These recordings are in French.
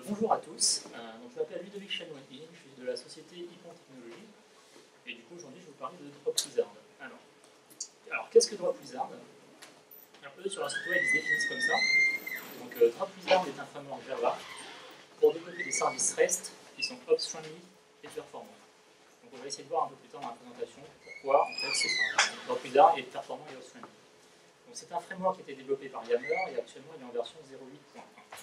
Bonjour à tous, donc je m'appelle Ludovic Chanoine, je suis de la société Hypon Technologies et du coup aujourd'hui je vais vous parler de DropWizard. Alors qu'est-ce que DropWizard? Alors eux sur leur site web ils se définissent comme ça. Donc DropWizard est un framework Java pour développer des services REST qui sont ops friendly et performants. Donc on va essayer de voir un peu plus tard dans la présentation pourquoi en fait DropWizard est performant et ops friendly. Donc c'est un framework qui a été développé par Yammer et actuellement il est en version 0.8.1.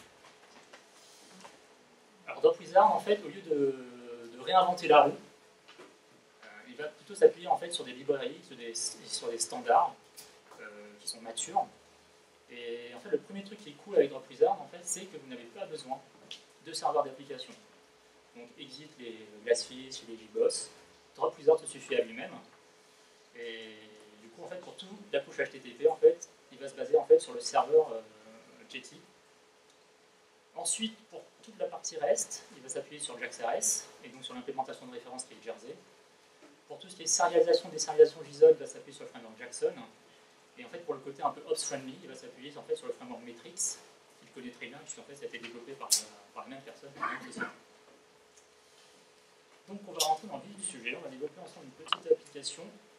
Alors DropWizard, en fait, au lieu de réinventer la roue, il va plutôt s'appuyer en fait sur des librairies, sur des standards qui sont matures. Et en fait, le premier truc qui est cool avec DropWizard, en fait, c'est que vous n'avez pas besoin de serveurs d'application. Donc exit les Glassfish et les JBoss. DropWizard se suffit à lui-même. Et du coup, en fait, pour tout la push HTTP, en fait, il va se baser en fait sur le serveur Jetty. Ensuite, pour toute la partie REST, il va s'appuyer sur JAX-RS, et donc sur l'implémentation de référence qui est Jersey. Pour tout ce qui est serialisation, déserialisation JSON, il va s'appuyer sur le framework Jackson. Et en fait, pour le côté un peu ops-friendly, il va s'appuyer en fait, sur le framework Metrix, qu'il connaît très bien, puisqu'en fait, ça a été développé par la même personne, par la même société. Donc, on va rentrer dans le vif du sujet. On va développer ensemble une petite application.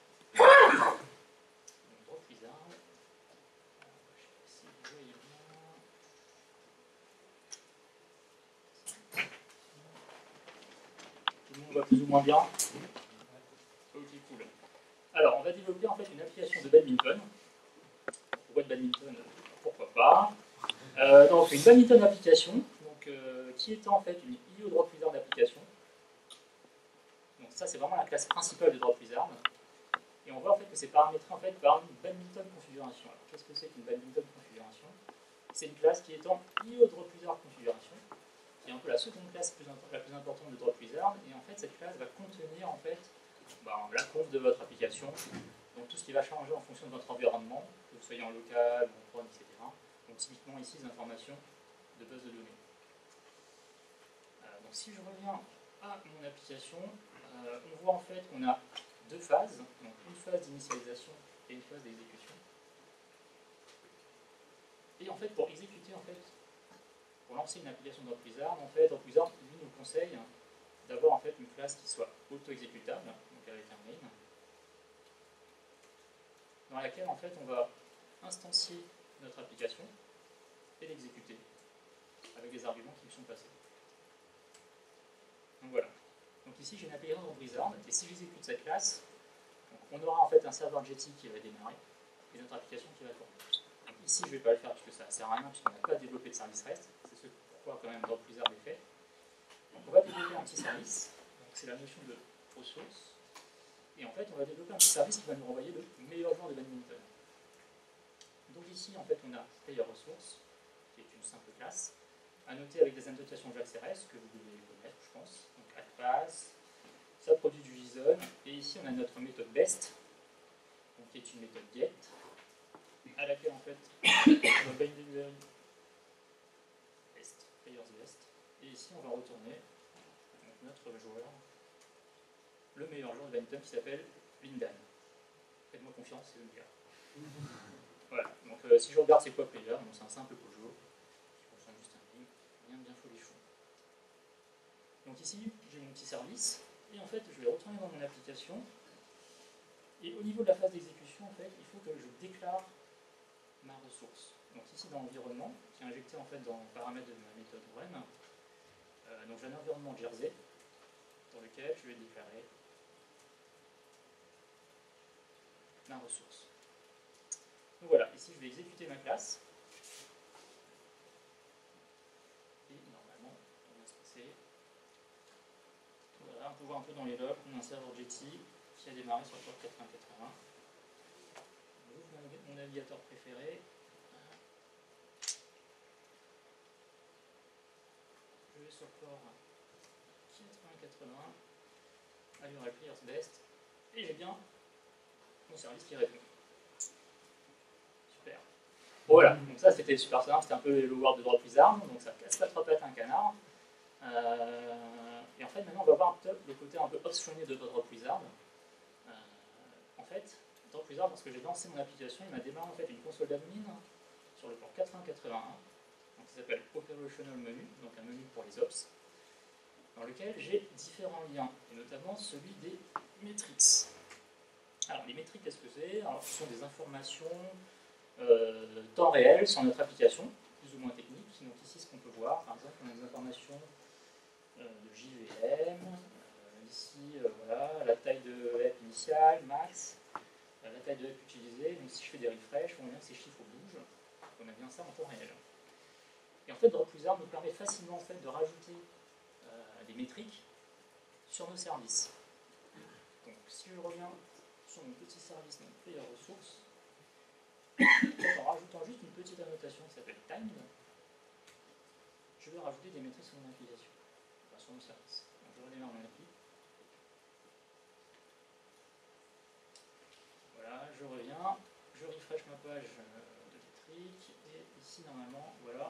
DropWizard. Tout le monde va plus ou moins bien. Ok, cool. Alors, on va développer en fait une application de badminton. Pourquoi de badminton? Pourquoi pas. Donc, une badminton application, donc, qui est en fait une IO DropWizard application. Donc, ça, c'est vraiment la classe principale de DropWizard. Et on voit en fait que c'est paramétré en fait par une badminton configuration. Alors, qu'est-ce que c'est qu'une badminton configuration? C'est une classe qui est en IO DropWizard configuration, qui est un peu la seconde classe la plus importante de DropWizard. Et en fait, cette classe va contenir en fait la conf de votre application. Donc tout ce qui va changer en fonction de votre environnement, que vous soyez en local, en prod, etc. Donc typiquement ici, des informations de base de données. Donc si je reviens à mon application, on voit en fait qu'on a deux phases. Donc une phase d'initialisation et une phase d'exécution. Et en fait, pour exécuter, en fait, pour lancer une application DropWizard, en fait, DropWizard lui nous conseille d'avoir en fait une classe qui soit auto-exécutable, donc avec un main, dans laquelle en fait on va instancier notre application et l'exécuter avec des arguments qui lui sont passés. Donc voilà. Donc ici j'ai une application DropWizard et si j'exécute cette classe, on aura en fait un serveur Jetty qui va démarrer et notre application qui va tourner. Donc ici je ne vais pas le faire puisque ça ne sert à rien puisqu'on n'a pas développé de service REST. C'est ce pourquoi quand même DropWizard est fait. Donc on va développer un petit service. C'est la notion de ressources. Et en fait, on va développer un petit service qui va nous renvoyer le meilleur joueur de badminton. Donc ici, en fait, on a player ressources, qui est une simple classe, à noter avec des annotations JAX-RS, que vous devez connaître, je pense. Donc addPass, ça produit du JSON. Et ici, on a notre méthode best, donc, qui est une méthode get, à laquelle, en fait, on va binder best, players best. Et ici, on va retourner notre joueur, le meilleur joueur de badminton qui s'appelle Lindan. Faites-moi confiance, c'est le meilleur. Voilà, donc si je regarde c'est quoi player, donc c'est un simple Pojo qui contient juste un link, bien folichon. Donc ici j'ai mon petit service, et en fait je vais retourner dans mon application, et au niveau de la phase d'exécution, en fait, il faut que je déclare ma ressource. Donc ici dans l'environnement, qui est injecté en fait dans le paramètre de ma méthode run, donc j'ai un environnement Jersey, dans lequel je vais déclarer ma ressource. Donc voilà, ici je vais exécuter ma classe. Et normalement, on va se passer. Voilà, on peut voir un peu dans les logs, on a un serveur Jetty qui a démarré sur le port 8080. J'ouvre mon navigateur préféré. Je vais sur le port 8080, à l'URL players best, et j'ai bien mon service qui répond. Super. Bon, voilà, donc ça c'était super simple, c'était un peu le Hello World de DropWizard, donc ça casse pas trois pattes un canard. Et en fait maintenant on va voir le côté un peu ops-friendly de DropWizard. En fait, DropWizard, lorsque j'ai lancé mon application, il m'a démarré en fait une console d'admin sur le port 8081, donc qui s'appelle Opera operational menu, donc un menu pour les ops, dans lequel j'ai différents liens, et notamment celui des metrics. Alors les metrics, qu'est-ce que c'est? Alors, ce sont des informations temps réel sur notre application, plus ou moins techniques. Donc ici, ce qu'on peut voir, par exemple, on a des informations de JVM, ici, voilà, la taille de l'app initiale, max, la taille de l'app utilisée. Donc si je fais des refresh, on voit bien que ces chiffres bougent. On a bien ça en temps réel. Et en fait, Dropwizard nous permet facilement en fait, de rajouter des métriques sur nos services. Donc si je reviens sur mon petit service, donc player ressources, en rajoutant juste une petite annotation qui s'appelle time, je vais rajouter des métriques sur mon application, enfin sur mon service. Donc je redémarre mon appli. Voilà, je reviens, je refresh ma page de métriques, et ici normalement, voilà,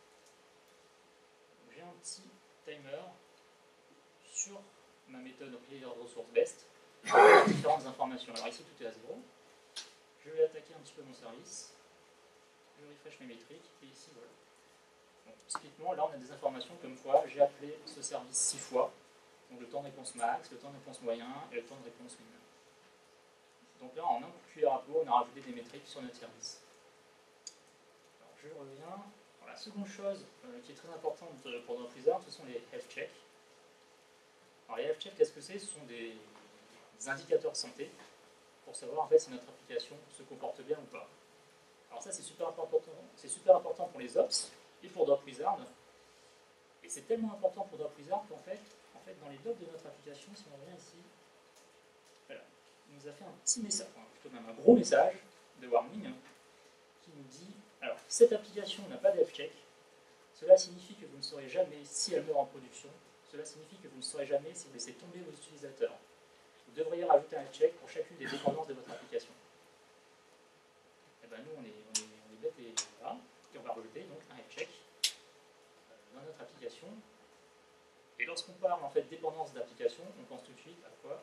j'ai un petit timer sur ma méthode player ressource best, avec différentes informations. Alors ici tout est à 0. Je vais attaquer un petit peu mon service, je refresh mes métriques, et ici voilà. Donc, typiquement, là on a des informations comme quoi j'ai appelé ce service 6 fois, donc le temps de réponse max, le temps de réponse moyen et le temps de réponse min. Donc là, en un coup de cuillère à peau, on a rajouté des métriques sur notre service. Alors, je reviens. Alors, la seconde chose qui est très importante pour Dropwizard, ce sont les health checks. Alors les health checks, qu'est-ce que c'est? Ce sont des indicateurs santé pour savoir en fait si notre application se comporte bien ou pas. Alors ça c'est super important pour les ops et pour Dropwizard. Et c'est tellement important pour Dropwizard qu'en fait, dans les logs de notre application, si on revient ici, voilà, il nous a fait un petit message, enfin, plutôt même un gros message de warning qui nous dit, alors cette application n'a pas d'health check, cela signifie que vous ne saurez jamais si elle meurt en production, cela signifie que vous ne saurez jamais si vous laissez tomber vos utilisateurs. Vous devriez rajouter un check pour chacune des dépendances de votre application. Et bien nous, on est bêtes et voilà, et on va rajouter donc un health check dans notre application. Et lorsqu'on parle en fait dépendance d'application, on pense tout de suite à quoi?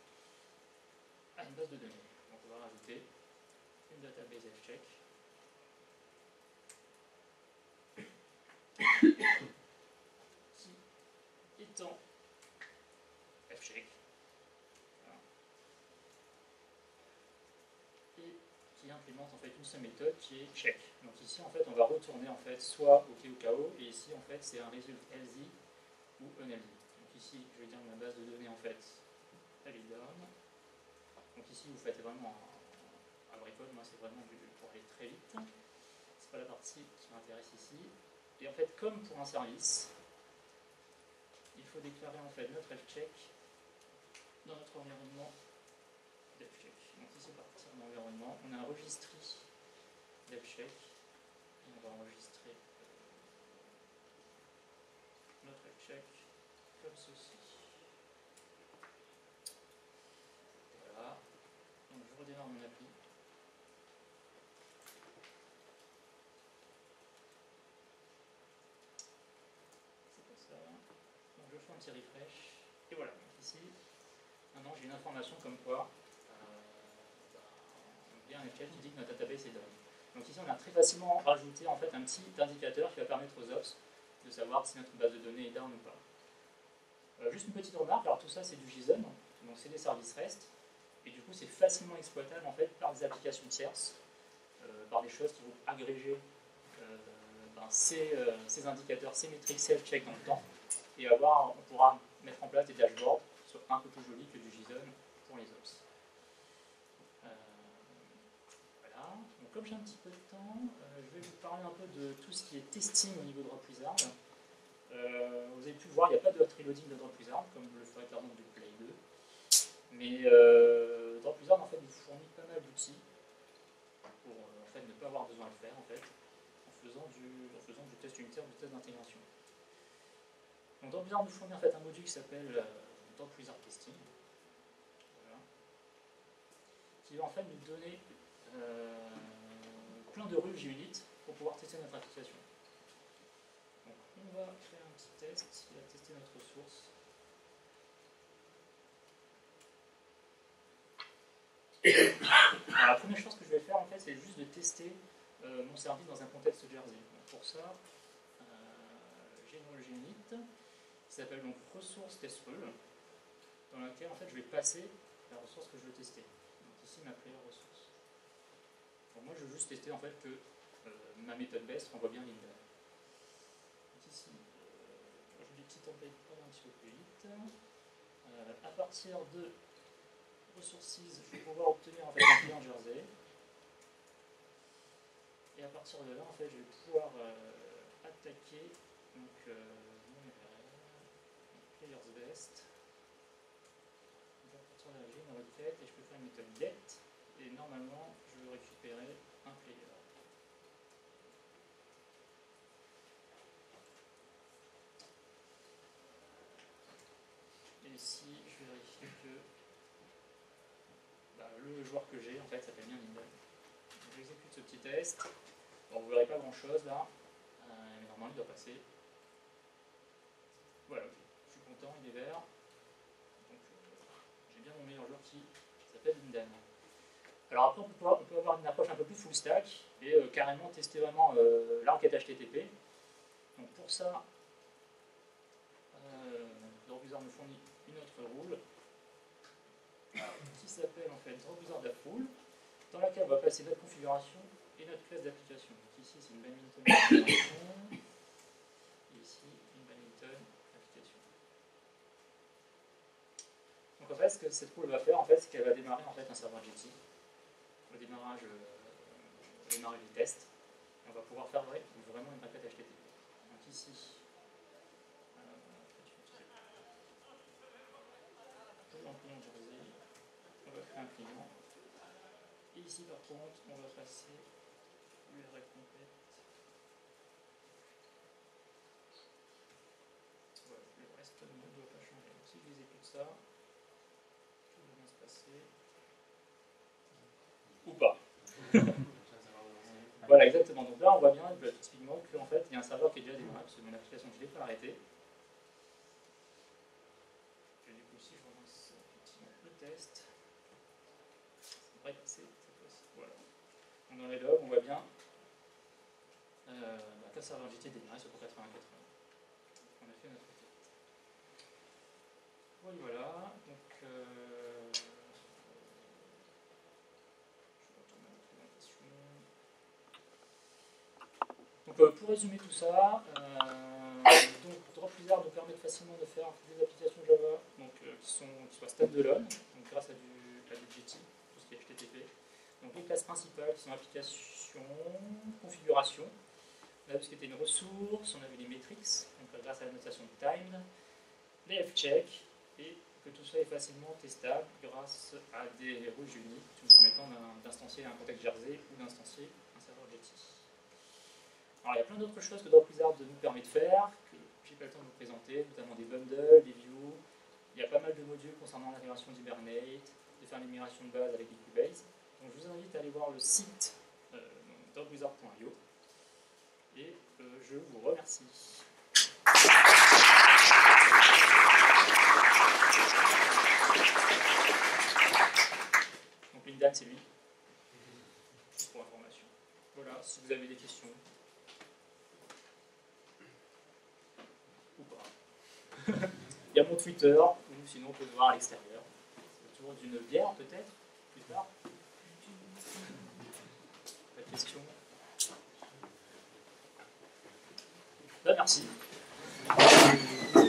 À une base de données. Donc on va rajouter une database health check. Qui étant fcheck. Et qui implémente en fait une seule méthode qui est check. Donc ici en fait on va retourner en fait soit OK ou KO, et ici en fait c'est un résultat healthy ou unhealthy. Donc ici je vais dire ma base de données en fait elle est down. Donc ici vous faites vraiment un vrai code, moi c'est vraiment pour aller très vite. C'est pas la partie qui m'intéresse ici. Et en fait comme pour un service, il faut déclarer en fait notre health check dans notre environnement d'health check. Donc ici, à partir de l'environnement, on a un registre d'health check et on va enregistrer notre health check comme ceci. Voilà. Donc je redémarre mon appli. C'est pas ça. Donc je fais un petit refresh. Et voilà. Donc ici, maintenant j'ai une information comme quoi il y a un health check qui dit que notre database est down. Donc ici, on a très facilement rajouté en fait un petit indicateur qui va permettre aux ops de savoir si notre base de données est down ou pas. Juste une petite remarque, alors tout ça c'est du JSON, donc c'est des services REST, et du coup c'est facilement exploitable en fait par des applications tierces, par des choses qui vont agréger ces indicateurs, ces métriques, ces health checks dans le temps, et on pourra mettre en place des dashboards qui soient un peu plus jolis que du JSON pour les ops. Donc, comme j'ai un petit peu de temps, je vais vous parler un peu de tout ce qui est testing au niveau de Dropwizard. Vous avez pu voir, il n'y a pas de hot reloading de Dropwizard, comme le ferait par exemple de Play 2. Mais Dropwizard en fait, nous fournit pas mal d'outils pour en fait, ne pas avoir besoin de le faire en fait, en faisant du test unitaire, du test d'intégration. Donc Dropwizard nous fournit en fait un module qui s'appelle Dropwizard Testing, voilà, qui va en fait nous donner plein de rules JUnit pour pouvoir tester notre application. Donc on va faire un petit test, il va tester notre source. Alors, la première chose que je vais faire en fait, c'est juste de tester mon service dans un contexte Jersey. Donc, pour ça, role unit qui s'appelle donc ressource test rule, dans laquelle en fait je vais passer la ressource que je veux tester. Donc ici ma player ressource. Donc moi je veux juste tester en fait que ma méthode best renvoie bien Linda. Donc ici, je dis petit template pour aller un petit peu plus vite. À partir de ressources, je vais pouvoir obtenir en fait un client jersey. Et à partir de là, en fait, je vais pouvoir attaquer donc, mon URL, players best. Donc, à partir de là, j'ai une requête et je peux faire une méthode get. Et normalement, je veux récupérer un player. Et ici, je vérifie que le joueur que j'ai, en fait, s'appelle bien Linda. Donc, j'exécute ce petit test. Bon, vous ne verrez pas grand chose là, mais normalement il doit passer. Voilà, ok. Je suis content, il est vert. Donc j'ai bien mon meilleur joueur qui s'appelle Lindan. Alors après on peut avoir une approche un peu plus full stack et carrément tester vraiment la requête HTTP. Donc pour ça, Dropwizard me fournit une autre rule qui s'appelle en fait Dropwizard.rule, dans laquelle on va passer notre configuration et notre classe d'application. Donc ici c'est une badminton configuration, et ici une badminton application. Donc en fait ce que cette rule va faire, en fait, c'est qu'elle va démarrer en fait un serveur Jetty au démarrage du test. Et on va pouvoir faire vraiment une requête HTTP. Donc ici, un client Jersey, on va créer un client. Et ici par contre, on va passer l'URL complète. Voilà, le reste ne doit pas changer. Donc si je exécute ça, tout va bien se passer. Ou pas. Voilà, exactement. Donc là, on voit bien typiquement qu'en fait, il y a un serveur qui est déjà démarré, parce que mon application, je ne l'ai pas arrêtée. Et du coup, si je relance le test, ça devrait passer cette fois-ci. Voilà. Donc dans les logs, on voit bien que le serveur JT est démarré sur 80-80. On a fait notre requête. Voilà. Donc, je retourne à la présentation. Donc, pour résumer tout ça, Dropwizard nous permet facilement de faire des applications Java donc, qui soient standalone, donc grâce à du Jetty, tout ce qui est HTTP. Donc les classes principales qui sont application, configuration. On a vu ce qui était une ressource, on a vu les metrics, donc grâce à la notation de time, les fcheck, et que tout ça est facilement testable grâce à des rules uniques nous permettant d'instancier un contexte Jersey ou d'instancier un serveur Jetty. Alors il y a plein d'autres choses que Dropwizard nous permet de faire, que je n'ai pas le temps de vous présenter, notamment des bundles, des views. Il y a pas mal de modules concernant l'intégration d'Hibernate, de faire une migration de base avec des Cubase. Donc je vous invite à aller voir le site dropwizard.io et je vous remercie. Donc Lindan, c'est lui, juste pour information. Voilà, si vous avez des questions. Ou pas. Il y a mon Twitter, ou sinon on peut le voir à l'extérieur. C'est autour d'une bière peut-être, plus tard. Pas de questions. Ben, merci.